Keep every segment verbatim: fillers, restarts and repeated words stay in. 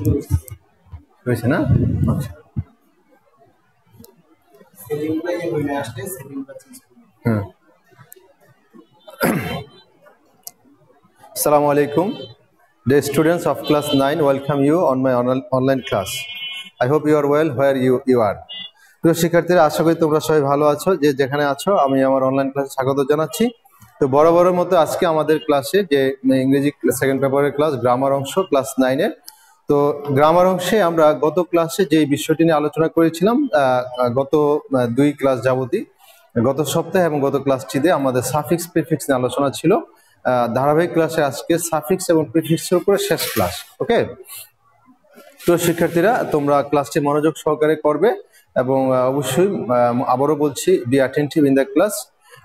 হয়েছে না? আচ্ছা হ্যাঁ। Assalamu alaikum. The students of class nine welcome you on my online class. I hope you are well where you you are. প্রিয় শিক্ষার্থীরা, আশা করি তোমরা সবাই ভালো আছো। যে যেখানে আছো আমি আমার অনলাইন ক্লাসে স্বাগত জানাচ্ছি। তো বরাবরের মতো আজকে আমাদের ক্লাসে যে ইংরেজি সেকেন্ড পেপারের ক্লাস গ্রামার অংশ ক্লাস নাইনের। তো গ্রামার অংশে আমরা গত ক্লাসে যে বিষয়টি নিয়ে আলোচনা করেছিলাম গত দুই ক্লাস যাবতী, গত সপ্তাহে এবং গত ক্লাসটিতে আমাদের সাফিক্স প্রিফিক্স নিয়ে আলোচনা ছিল। ধারাবাহিক ক্লাসে আজকে সাফিক্স এবং প্রিফিক্সের উপরে শেষ ক্লাস। ওকে, তো শিক্ষার্থীরা তোমরা ক্লাসটি মনোযোগ সহকারে করবে এবং অবশ্যই আবারও বলছি be attentive in the class.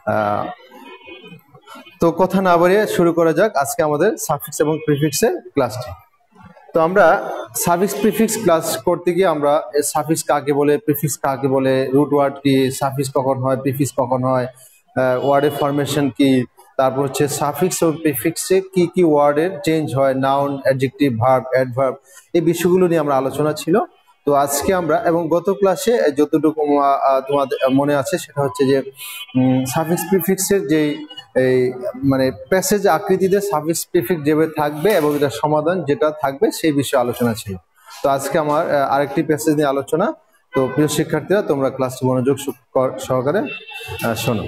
তো কথা না বাড়িয়ে শুরু করা যাক আজকে আমাদের সাফিক্স এবং প্রিফিক্সের ক্লাসটি। তো আমরা সাফিক্স প্রিফিক্স ক্লাস করতে গিয়ে আমরা সাফিক্স কাকে বলে, প্রিফিক্স কাকে বলে, রুট ওয়ার্ড কি, সাফিক্স কখন হয়, প্রিফিক্স কখন হয়, ওয়ার্ডের ফরমেশন কি, তারপর হচ্ছে সাফিক্স ও প্রিফিক্সে কি কি ওয়ার্ডের চেঞ্জ হয়, নাউন, অ্যাডজেক্টিভ, ভার্ব, অ্যাডভার্ব, এই বিষয়গুলো নিয়ে আমরা আলোচনা ছিল। তো আজকে আমরা এবং গত ক্লাসে যতটুকু তোমাদের মনে আছে সেটা হচ্ছে যে সাফিক্স প্রিফিক্সের যে এই মানে প্যাসেজ আকৃতিতে সাফিক্স প্রিফিক্স যেভাবে থাকবে এবং এটার সমাধান যেটা থাকবে সেই বিষয়ে আলোচনা ছিল। তো আজকে আমার আরেকটি প্যাসেজ নিয়ে আলোচনা। তো প্রিয় শিক্ষার্থীরা তোমরা ক্লাসটি মনোযোগ সহকারে শোনো।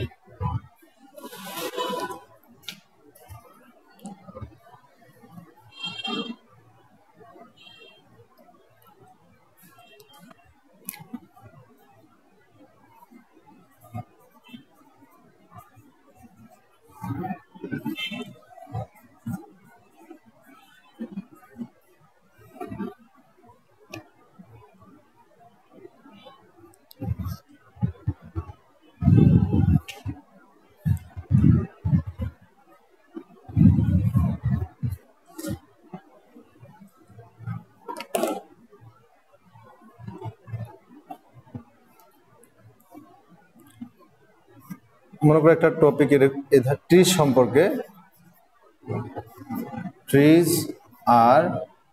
মনে করো একটা টপিকের ট্রিজ সম্পর্কে, trees are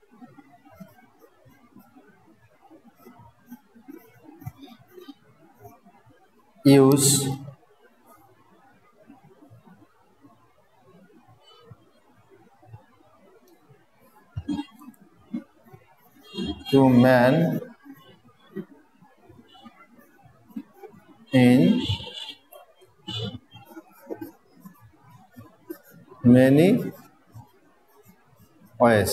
use to man in many ways.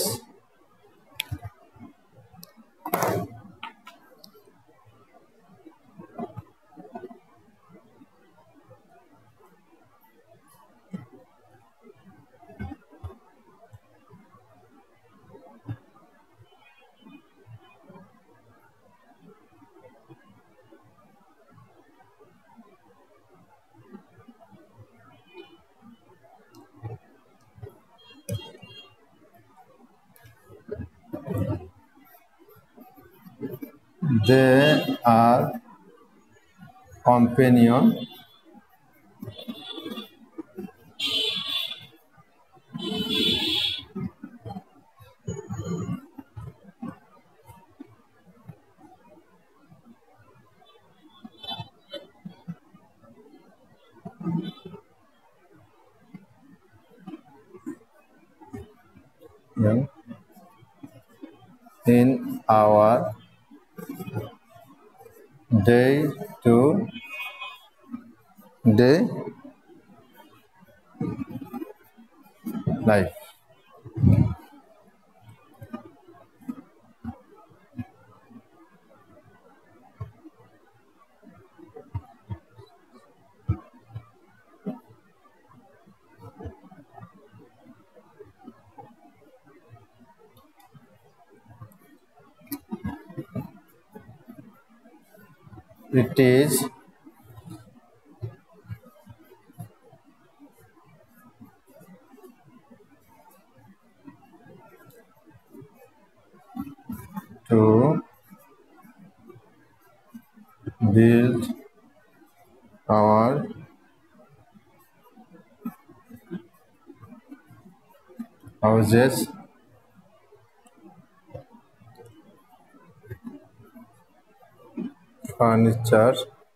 They are companion in our day to day life. It is to build our houses furniture,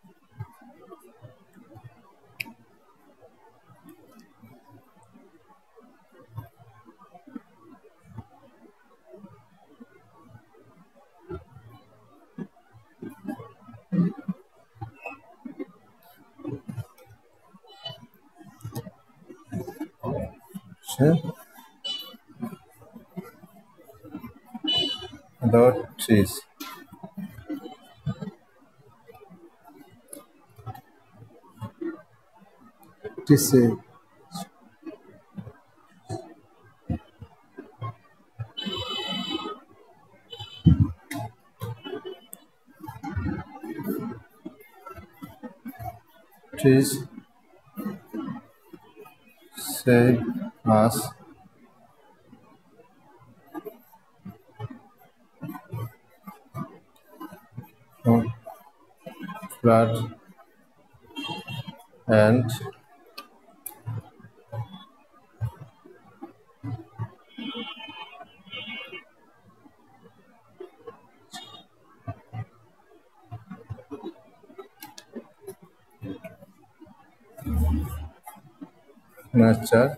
the trees. This is trees save us from flood and natural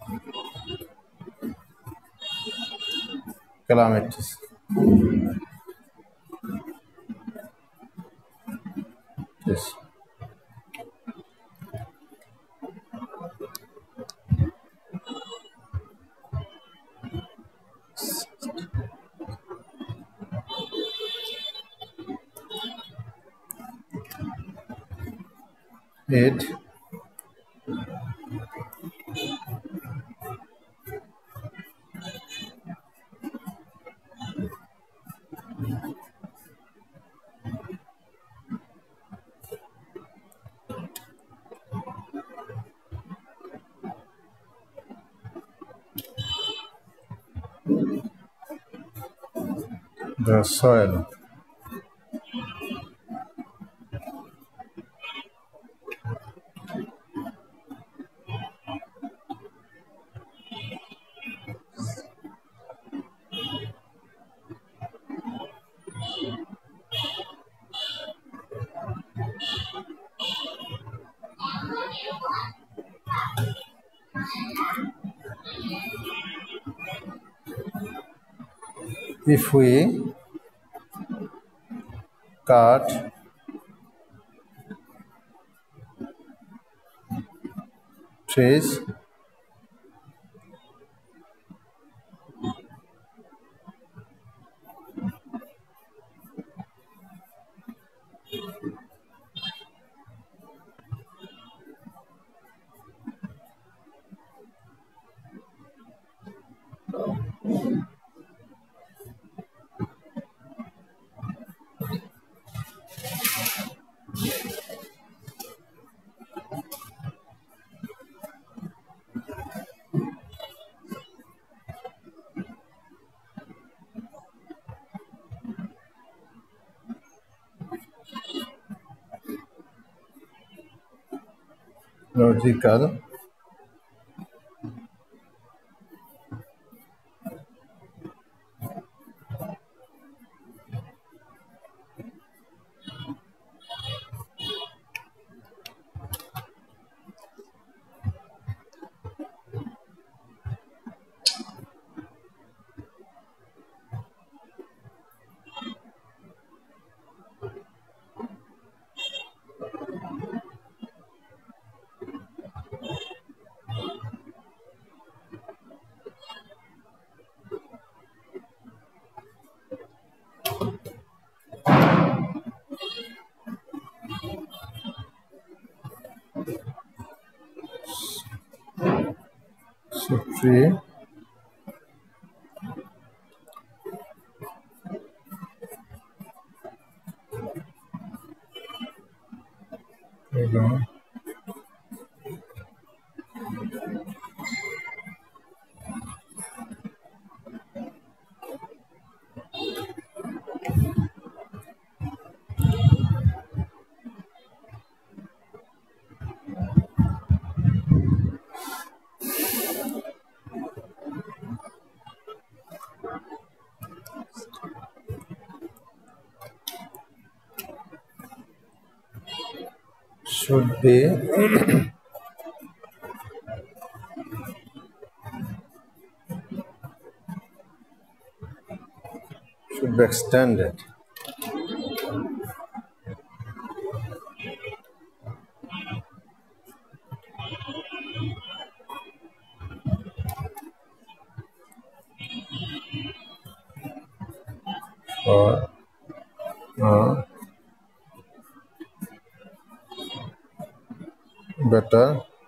calamities. Yes. It the soil. If we cut trees, logical tree playground should be should be extended. For uh, better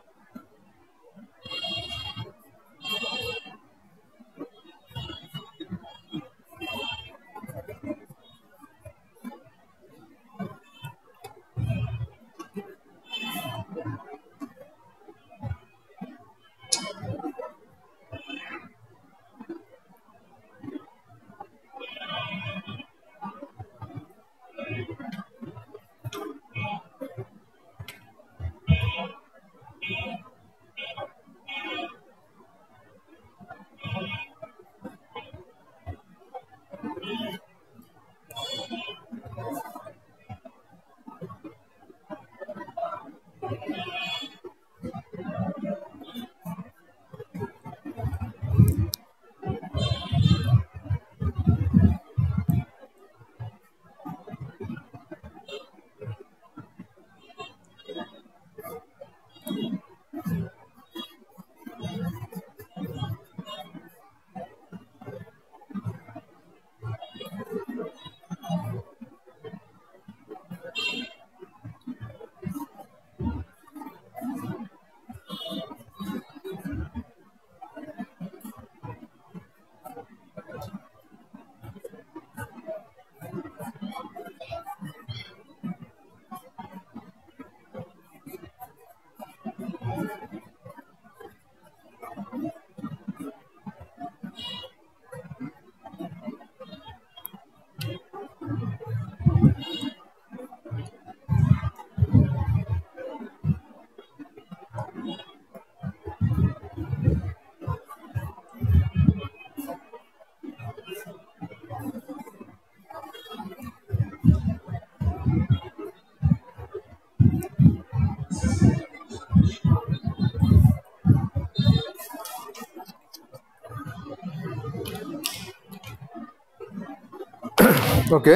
okay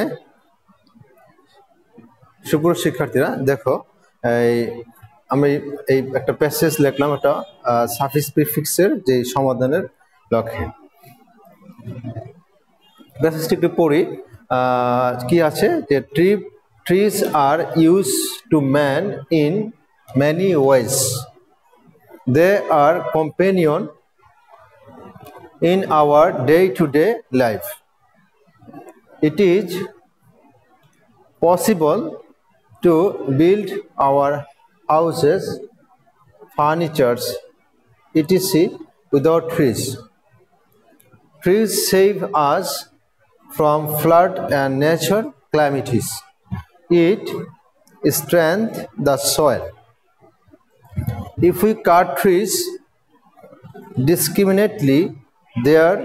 সুপ্রিয় শিক্ষার্থীরা দেখো এই আমি এই একটা passage লিখলাম একটা suffix প্রিফিক্সের যে সমাধানের লক্ষ্যে প্যাসেজটি একটু পড়ি কি আছে যে tree trees are use to man in many ways they are companion in our day-to-day life. It is possible to build our houses, furnitures, et cetera without trees. Trees save us from flood and natural calamities. It strengthens the soil. If we cut trees discriminately, there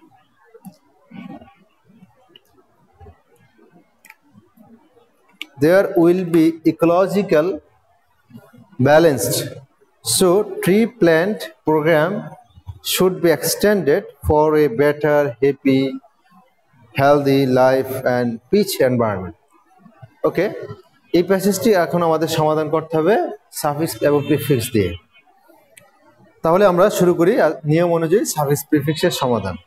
there will be ecological balanced. So tree plant program should be extended for a better, happy, healthy life and peace environment. Okay, এই প্যাসেজটি এখন আমাদের সমাধান করতে হবে suffix এবং prefix দিয়ে। তাহলে আমরা শুরু করি নিয়ম অনুযায়ী সাফিক্স প্রিফিক্সের সমাধান।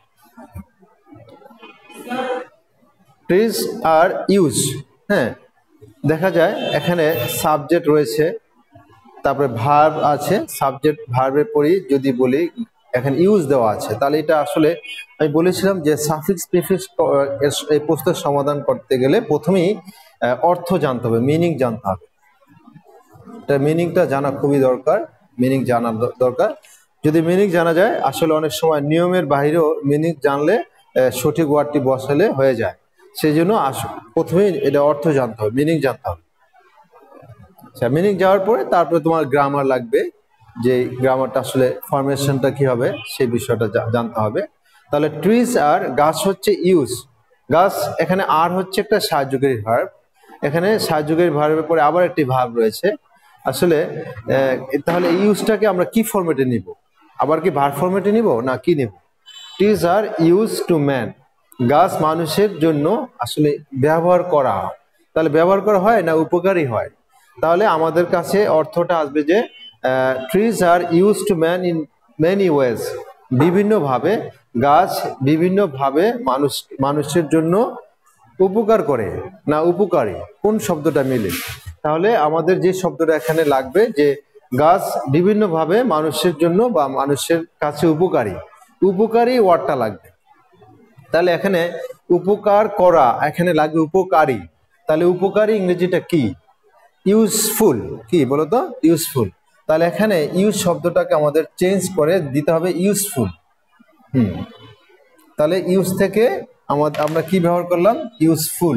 ট্রিজ আর ইউজ, হ্যাঁ দেখা যায় এখানে সাবজেক্ট রয়েছে, তারপরে ভার্ব আছে, সাবজেক্ট ভার্বের পরই যদি বলি এখানে ইউজ দেওয়া আছে, তাহলে এটা আসলে আমি বলেছিলাম যে সাফিক্স প্রিফিক্স এই প্রশ্নের সমাধান করতে গেলে প্রথমেই অর্থ জানতে হবে, মিনিং জানতে হবে। এটা মিনিংটা জানা খুবই দরকার, মিনিং জানার দরকার। যদি মিনিং জানা যায় আসলে অনেক সময় নিয়মের বাইরেও মিনিং জানলে সঠিক ওয়ার্ডটি বসালে হয়ে যায়। সেই জন্য প্রথমেই এটা অর্থ জানতে হবে, মিনিং জানতে হবে। আচ্ছা, মিনিং যাওয়ার পরে তারপরে তোমার গ্রামার লাগবে, যে গ্রামারটা আসলে ফরমেশনটা কি হবে সেই বিষয়টা জানতে হবে। তাহলে ট্রিজ আর গাছ হচ্ছে ইউজ, গাছ এখানে আর হচ্ছে একটা সাহায্যকারী ভার্ব, এখানে সাহায্যকারী ভার্বের পরে আবার একটি ভার্ব রয়েছে, আসলে তাহলে এই ইউজটাকে আমরা কি ফরম্যাটে নিব, আবার কি ভার্ব ফরম্যাটে নিব না কি নিব? Trees are use to man, গাছ মানুষের জন্য আসলে ব্যবহার করা হয়। তাহলে ব্যবহার করা হয় না উপকারী হয়? তাহলে আমাদের কাছে অর্থটা আসবে যে trees are use to man in many ways, বিভিন্নভাবে গাছ বিভিন্নভাবে মানুষ মানুষের জন্য উপকার করে না উপকারী, কোন শব্দটা মিলে? তাহলে আমাদের যে শব্দটা এখানে লাগবে যে গাছ বিভিন্নভাবে মানুষের জন্য বা মানুষের কাছে উপকারী, উপকারী ওয়ার্ডটা লাগবে। তাহলে এখানে উপকার করা, এখানে লাগবে উপকারী। তাহলে উপকারী ইংরেজিটা কি? ইউজফুল। কি বলো তো? ইউজফুল। তাহলে এখানে ইউজ শব্দটাকে আমাদের চেঞ্জ করে দিতে হবে ইউজফুল। হুম তাহলে ইউজ থেকে আমাদের আমরা কি ব্যবহার করলাম? ইউজফুল।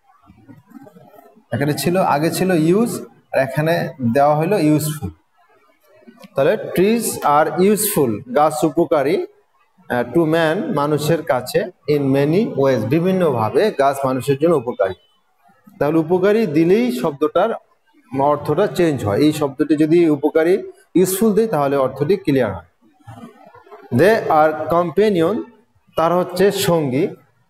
এখানে ছিল, আগে ছিল ইউজ, আর এখানে দেওয়া হলো ইউজফুল। তাহলে ট্রিজ আর ইউজফুল, গাছ উপকারী, টু ম্যান মানুষের কাছে, ইন মেনি ওয়েজ বিভিন্নভাবে গাছ মানুষের জন্য উপকারী। তাহলে উপকারী দিলেই শব্দটার অর্থটা চেঞ্জ হয়। এই শব্দটি যদি উপকারী ইউজফুল দেয় তাহলে অর্থটি ক্লিয়ার হয়। দে আর কম্পেনিয়ন, তার হচ্ছে সঙ্গী,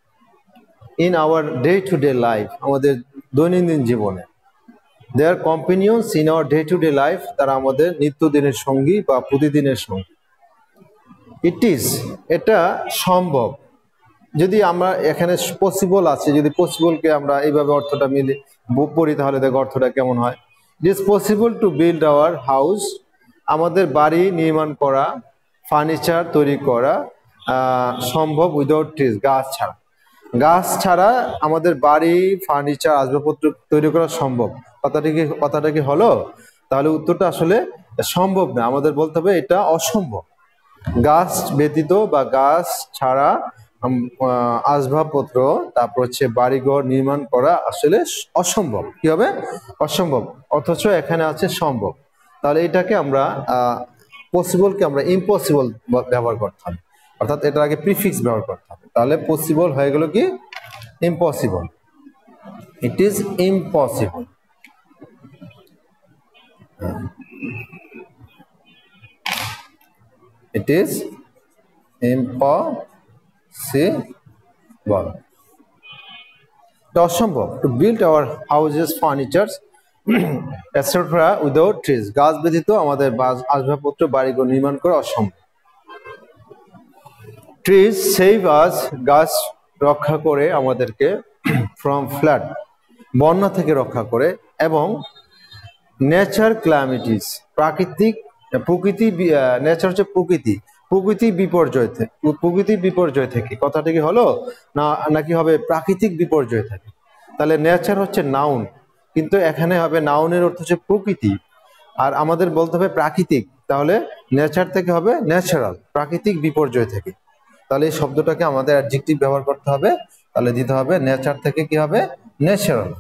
in our day to day life, আমাদের দৈনন্দিন জীবনে। They are companions in our day to day life, তারা আমাদের নিত্যদিনের সঙ্গী বা প্রতিদিনের সঙ্গী। ইট ইজ, এটা সম্ভব। যদি আমরা এখানে পসিবল আছে, যদি পসিবলকে আমরা এইভাবে অর্থটা মিলে পড়ি তাহলে দেখো অর্থটা কেমন হয়। It is possible to build our house, আমাদের বাড়ি নির্মাণ করা, ফার্নিচার তৈরি করা সম্ভব উইদাউট ট্রিজ, গাছ ছাড়া। গাছ ছাড়া আমাদের বাড়ি, ফার্নিচার, আসবাবপত্র তৈরি করা সম্ভব। কথাটা কি কথাটা কি হলো? তাহলে উত্তরটা আসলে সম্ভব না, আমাদের বলতে হবে এটা অসম্ভব। গাছ ব্যতীত বা গাছ ছাড়া আসবাবপত্র, তারপর হচ্ছে বাড়িঘর নির্মাণ করা আসলে অসম্ভব। কি হবে? অসম্ভব। অথচ এখানে আছে সম্ভব। তাহলে এটাকে আমরা পসিবলকে আমরা ইম্পসিবল ব্যবহার করতে হবে, অর্থাৎ এটার আগে প্রিফিক্স ব্যবহার করতে হবে। তাহলে পসিবল হয়ে গেল কি? Impossible. It is impossible. It is impossible, অসম্ভব। To build our houses, furnitures etcetera without trees, গাছ ব্যতীত আমাদের আসবাবপত্র বাড়িঘর নির্মাণ করা অসম্ভব। ট্রিজ সেভ আস, গাছ রক্ষা করে আমাদেরকে, ফ্রম ফ্লাড, বন্যা থেকে রক্ষা করে, এবং নেচার ক্লামিটিস, প্রাকৃতিক প্রকৃতি, নেচার হচ্ছে প্রকৃতি, প্রকৃতি বিপর্যয় থেকে, প্রকৃতির বিপর্যয় থেকে। কথাটা কি হলো না নাকি হবে প্রাকৃতিক বিপর্যয় থেকে? তাহলে নেচার হচ্ছে নাউন, কিন্তু এখানে হবে নাউনের অর্থ হচ্ছে প্রকৃতি, আর আমাদের বলতে হবে প্রাকৃতিক। তাহলে নেচার থেকে হবে ন্যাচারাল, প্রাকৃতিক বিপর্যয় থেকে। তাহলে এই শব্দটাকে আমাদের অ্যাডজেক্টিভ ব্যবহার করতে হবে। তাহলে দিতে হবে নেচার থেকে কি হবে? Natural,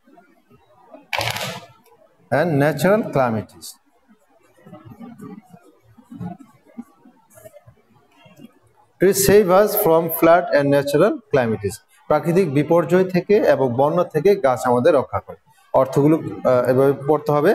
and natural calamities. To save us from flood and natural calamities, প্রাকৃতিক বিপর্যয় থেকে এবং বন্যা থেকে গাছ আমাদের রক্ষা করে। অর্থগুলো এভাবে পড়তে হবে।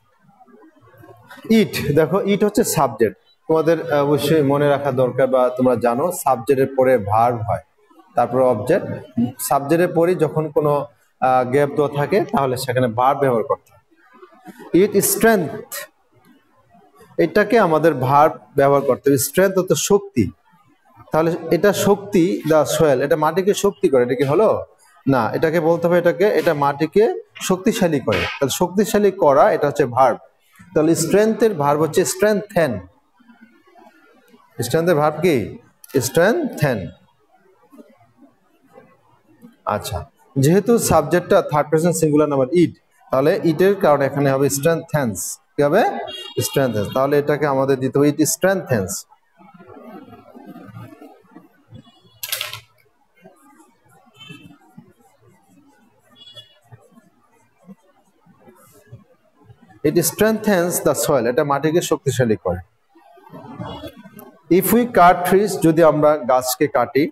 ইট, দেখো ইট হচ্ছে সাবজেক্ট, তোমাদের অবশ্যই মনে রাখা দরকার, বা তোমরা জানো সাবজেক্টের পরে ভার্ব হয়, তারপর অবজেক্ট। সাবজেক্টের পরে যখন কোনো গ্যাপ দেওয়া থাকে তাহলে সেখানে ভার্ব ব্যবহার করতে হয়। ইট স্ট্রেংথ, এটাকে আমাদের ভার্ব ব্যবহার করতে হবে। স্ট্রেংথ হচ্ছে শক্তি, তাহলে এটা শক্তি, দা সয়েল, এটা মাটিকে শক্তি করে। এটা কি হলো না, এটাকে বলতে হবে এটাকে, এটা মাটিকে শক্তিশালী করে। তাহলে শক্তিশালী করা, এটা হচ্ছে ভার্ব। তাহলে স্ট্রেংথের ভার্ব হচ্ছে স্ট্রেংথেন। স্ট্রেংথের ভার্ব কি? স্ট্রেংথেন। আচ্ছা, যেহেতু সাবজেক্টটা third person singular number it, তাহলে ইটের কারণে এখানে হবে স্ট্রেংথেন্স। কি হবে? স্ট্রেংথেন্স। তাহলে এটাকে আমাদের দিতে হবে ইট স্ট্রেংথেন্স। ইট স্ট্রেংথেন্স দ্য সয়েল, এটা মাটিকে শক্তিশালী করে। ইফ উই কাট ট্রিজ, যদি আমরা গাছকে কাটি,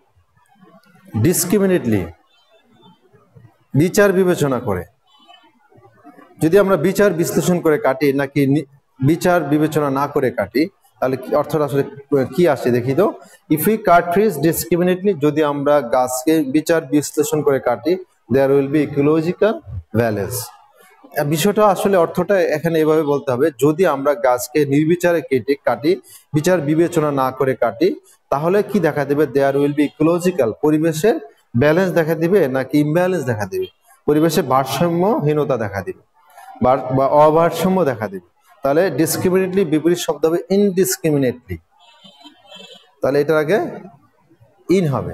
ডিসক্রিমিনেটলি, বিচার বিবেচনা করে, যদি আমরা বিচার বিশ্লেষণ করে কাটি নাকি বিচার বিবেচনা না করে কাটি তাহলে অর্থটা আসলে কি আসে দেখি তো। If we cut trees discriminately, যদি আমরা গাছকে বিচার বিশ্লেষণ করে কাটি, there will be ecological balance. বিষয়টা আসলে অর্থটা এখানে এভাবে বলতে হবে, যদি আমরা গাছকে নির্বিচারে কেটে কাটি, বিচার বিবেচনা না করে কাটি, তাহলে কি দেখা দেবে? দেয়ার উইল বি ইকোলজিক্যাল, পরিবেশের ব্যালেন্স দেখা দিবে নাকি ইমব্যালেন্স দেখা দিবে? পরিবেশের ভারসাম্যহীনতা দেখা দিবে বা অভারসাম্য দেখা দিবে। তাহলে ডিসক্রিমিনেটলি বিপরীত শব্দ হবে ইনডিসক্রিমিনেটলি, তাহলে এটার আগে ইন হবে।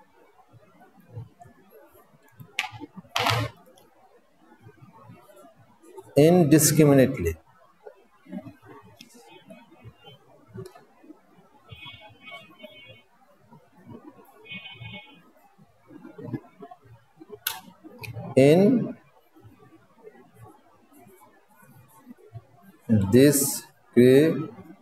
ইনডিসক্রিমিনেটলি। in discriminately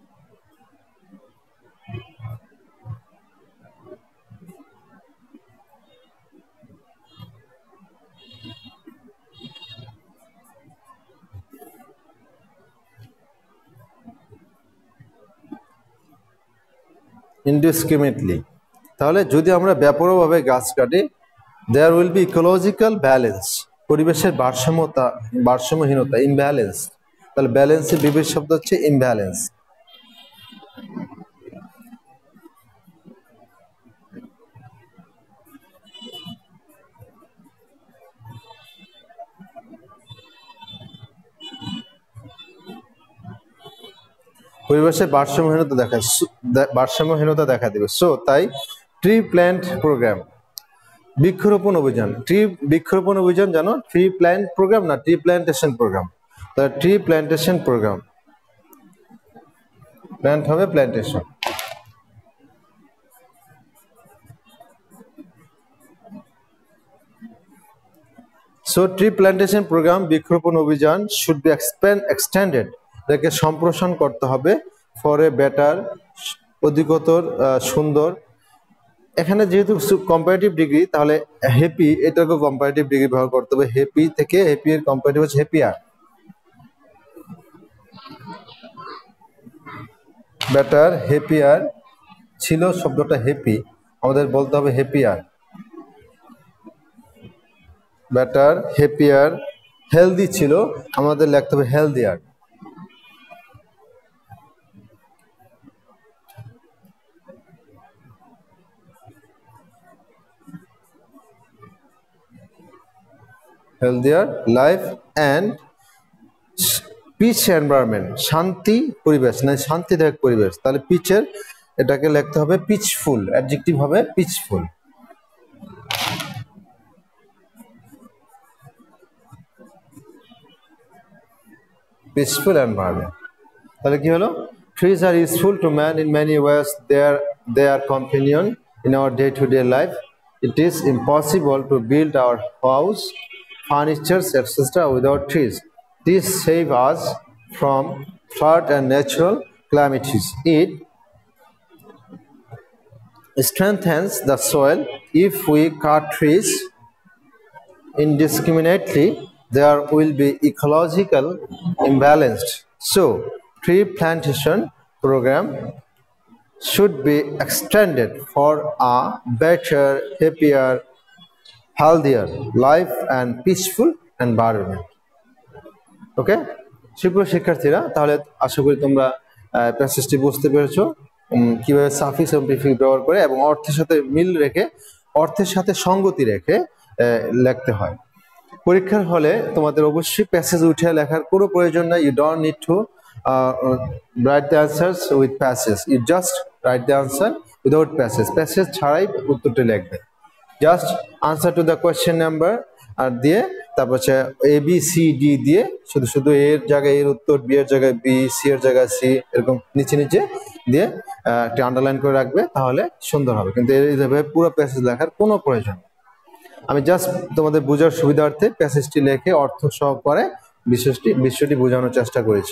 indiscriminately তাহলে যদি আমরা ব্যাপকভাবে গাছ কাটি, there will be ecological balance, পরিবেশের ভারসাম্যতা ভারসাম্যহীনতা ইমব্যালেন্স। তাহলে ব্যালেন্সের বিপরীত শব্দ হচ্ছে ইমব্যালেন্স। পরিবেশের ভারসাম্যহীনতা দেখা ভারসাম্যহীনতা দেখা দেবে। সো তাই ট্রি প্ল্যান্ট প্রোগ্রাম, বৃক্ষরোপণ অভিযান, ট্রি বৃক্ষরোপণ অভিযান জানো, ট্রি প্ল্যান্ট প্রোগ্রাম না, ট্রি প্ল্যান্টেশন প্রোগ্রাম। তাহলে ট্রি প্ল্যান্টেশন প্রোগ্রাম, প্ল্যান্ট হবে plantation. So tree plantation program, বৃক্ষরোপণ অভিযান শুড বি এক্সপ্যান্ড এক্সটেন্ডেড, এটাকে সম্প্রসারণ করতে হবে ফর এ বেটার, অধিকতর সুন্দর। এখানে যেহেতু কম্পারেটিভ ডিগ্রি, তাহলে হ্যাপি এটাকে কম্পারেটিভ ডিগ্রি ব্যবহার করতে হবে। হ্যাপি থেকে হ্যাপি এর কম্পারেটিভ হচ্ছে হ্যাপিয়ার। বেটার হ্যাপিয়ার ছিল শব্দটা হ্যাপি, আমাদের বলতে হবে হ্যাপিয়ার। বেটার হ্যাপিয়ার, হেলদি ছিল, আমাদের লিখতে হবে healthier. healthier life and peace environment, শান্তি পরিবেশ না শান্তিদায়ক পরিবেশ। তাহলে পিচের এটাকে লিখতে হবে পিচফুল, অ্যাডজেক্টিভ হবে পিচফুল। Peaceful environment. তাহলে কি হলো? Trees are useful to man in many ways. They are they are companion in our day-to-day life. It is impossible to build our house, furniture, et cetera without trees. These save us from flood and natural calamities. It strengthens the soil. If we cut trees indiscriminately, there will be ecological imbalance. So, tree plantation program should be extended for a better, happier, healthier life and peaceful environment. ওকে, সুপ্রিয় শিক্ষার্থীরা, তাহলে আশা করি তোমরা প্যাসেজটি বুঝতে পেরেছো কিভাবে suffix এবং prefix ব্যবহার করে এবং অর্থের সাথে মিল রেখে, অর্থের সাথে সঙ্গতি রেখে লিখতে হয়। পরীক্ষার হলে তোমাদের অবশ্যই প্যাসেজ উঠে লেখার কোনো প্রয়োজন নাই। You don't need to write the answers with passage, you just write the answer without passage. Passage ছাড়াই উত্তরটি লিখবে। Just answer to the question number আর দিয়ে তারপর হচ্ছে এ বি সি ডি দিয়ে শুধু শুধু এর জায়গায় এর উত্তর, বি এর জায়গায় বি, সি এর জায়গায় সি, এরকম নিচে নিচে দিয়ে একটা আন্ডারলাইন করে রাখবে, তাহলে সুন্দর হবে। কিন্তু এইভাবে পুরো প্যাসেজ লেখার কোনো প্রয়োজন। আমি জাস্ট তোমাদের বোঝার সুবিধার্থে প্যাসেজটি লেখে অর্থ সহকারে বিষয়টি বিষয়টি বোঝানোর চেষ্টা করেছি।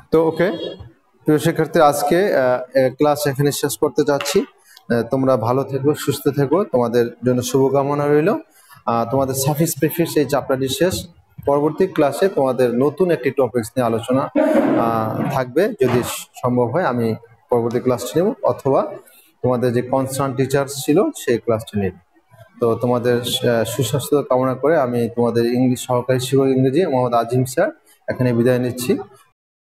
তো ওকে, প্রিয় শিক্ষার্থী, আজকে ক্লাস এখানে শেষ করতে যাচ্ছি। তোমরা ভালো থেকো, সুস্থ থেকো, তোমাদের জন্য শুভকামনা রইল। তোমাদের সাফিক্স প্রিফিক্স এই চ্যাপ্টারটি শেষ। পরবর্তী ক্লাসে তোমাদের নতুন একটি টপিকস নিয়ে আলোচনা থাকবে, যদি সম্ভব হয় আমি পরবর্তী ক্লাসটি নেব, অথবা তোমাদের যে কনসার্ন টিচার ছিল সেই ক্লাসটি নেব। তো তোমাদের সুস্বাস্থ্য কামনা করে আমি তোমাদের ইংলিশ সহকারী শিক্ষক ইংরেজি মোহাম্মদ আজিম স্যার এখানে বিদায় নিচ্ছি।